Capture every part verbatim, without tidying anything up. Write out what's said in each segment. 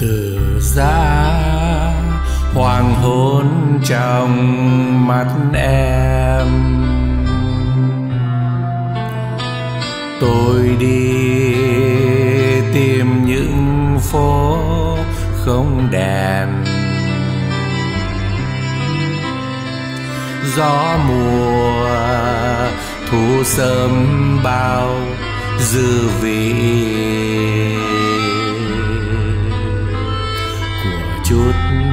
từ giá hoàng hôn trong mắt em. Tôi đi tìm những phố không đèn, gió mùa thu sớm bao dư vị của chút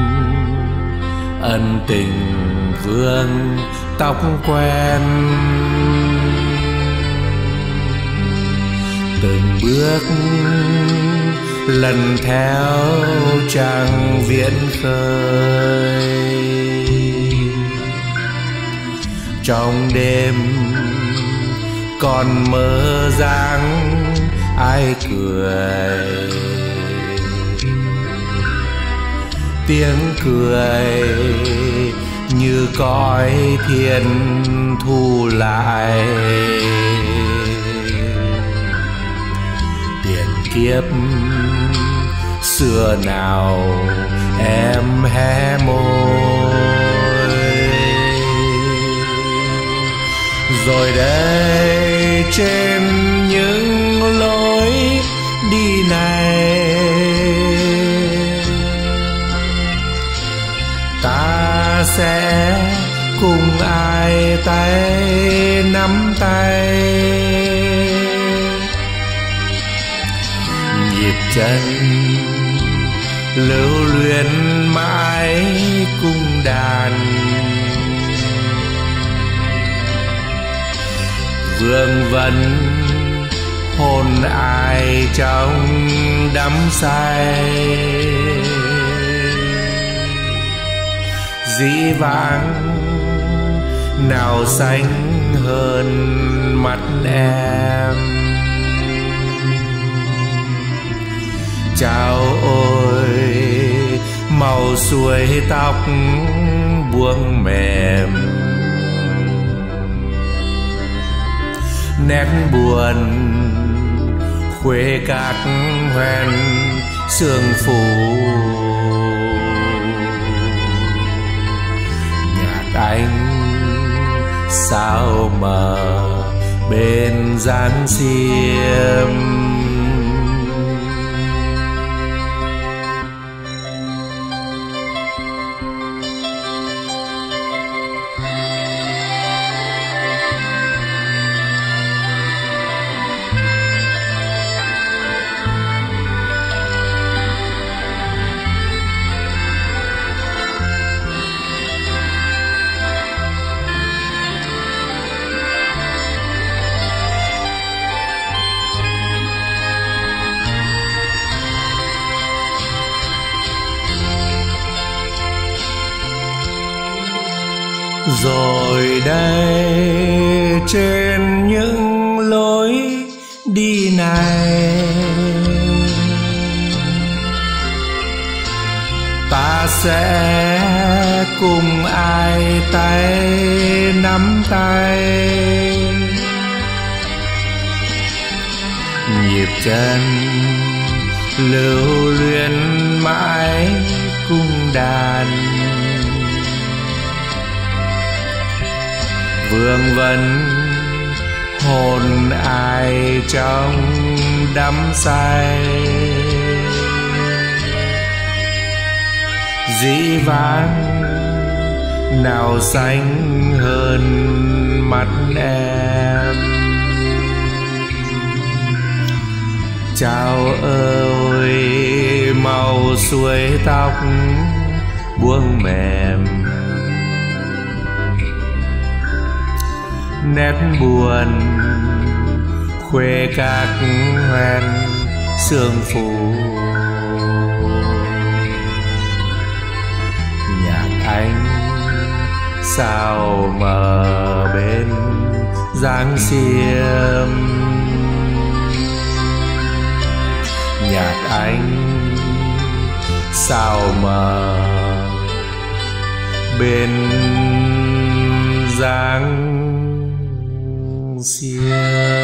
ân tình vương tóc quen. Từng bước lần theo trang viễn khơi, trong đêm còn mơ dáng ai cười. Tiếng cười như cõi thiên thu lại, tiền kiếp xưa nào em hé môi. Rồi đây trên những lối đi này, ta sẽ cùng ai tay nắm tay, nhịp chân lưu luyến mãi cung đàn. Vương vấn hôn ai trong đắm say, dĩ vãng nào xanh hơn mắt em. Chào ôi màu suối tóc buông mềm, nét buồn khuê các hoen sương phủ. Nhạc anh sao mờ bên gián xiêm. Rồi đây trên những lối đi này, ta sẽ cùng ai tay nắm tay, nhịp chân lưu luyến mãi cung đàn. Vương vấn hồn ai trong đắm say, dĩ vãng nào xanh hơn mắt em. Chào ơi màu suối tóc buông mềm, nét buồn khuê các hoen sương phủ. Nhạc anh sao mờ bên giáng xiêm, nhạc anh sao mờ bên giáng xiêm.